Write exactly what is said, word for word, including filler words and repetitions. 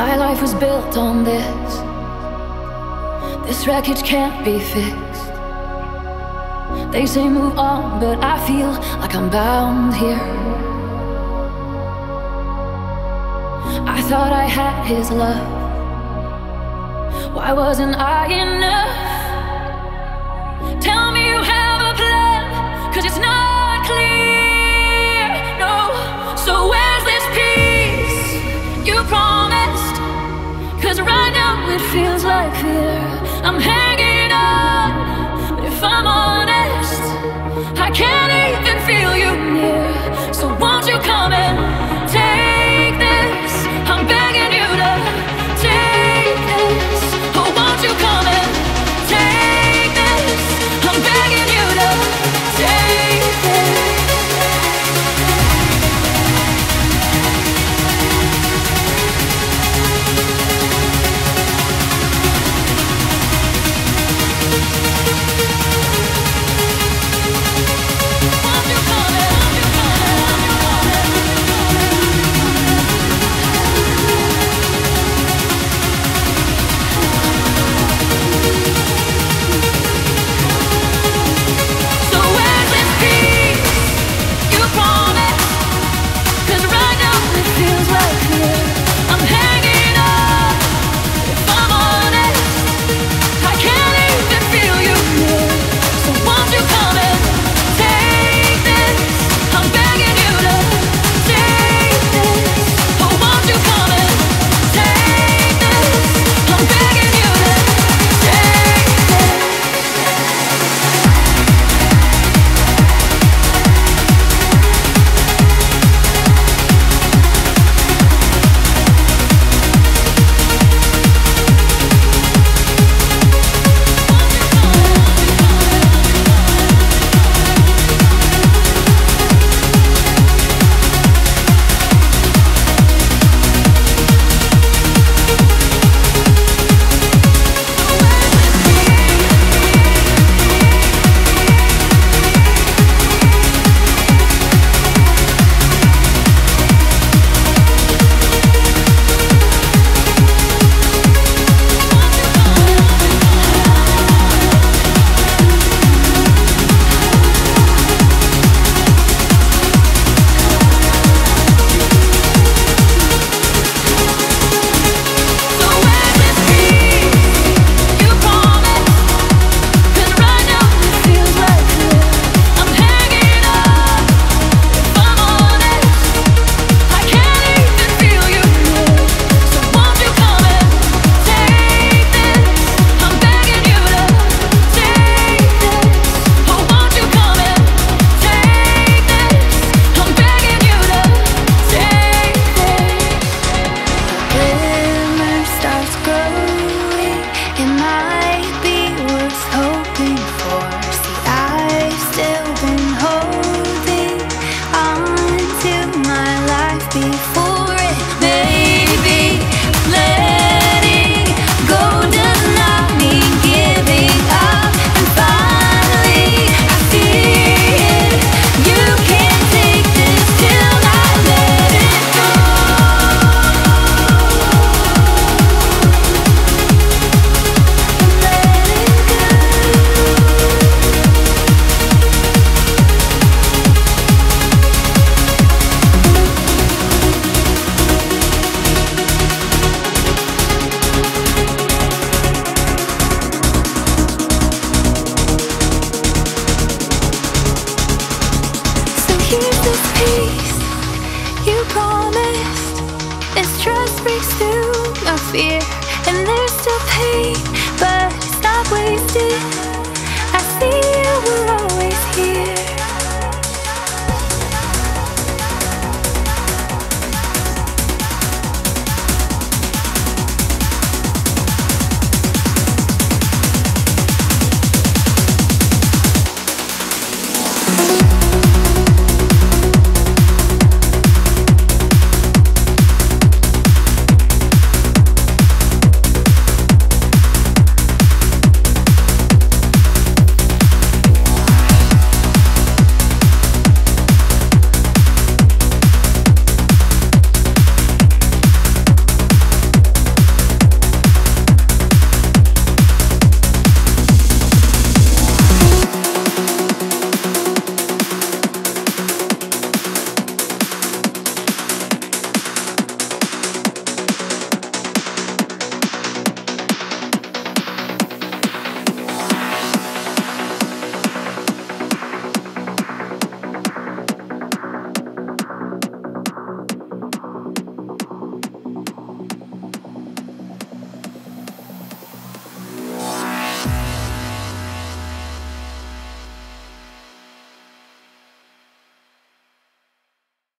My life was built on this. This wreckage can't be fixed. They say move on, but I feel like I'm bound here. I thought I had his love. Why wasn't I enough? Tell me you have a plan, 'cause it's not clear, no. So where's this peace you promised? 'Cause right now it feels like fear. I'm hanging on, but if I'm honest, I can't even feel you near. So won't you come and take this? I'm begging you to take this. Oh, won't you come and take this? I'm begging you to take this. Fear, and there's still pain, but it's not wasted.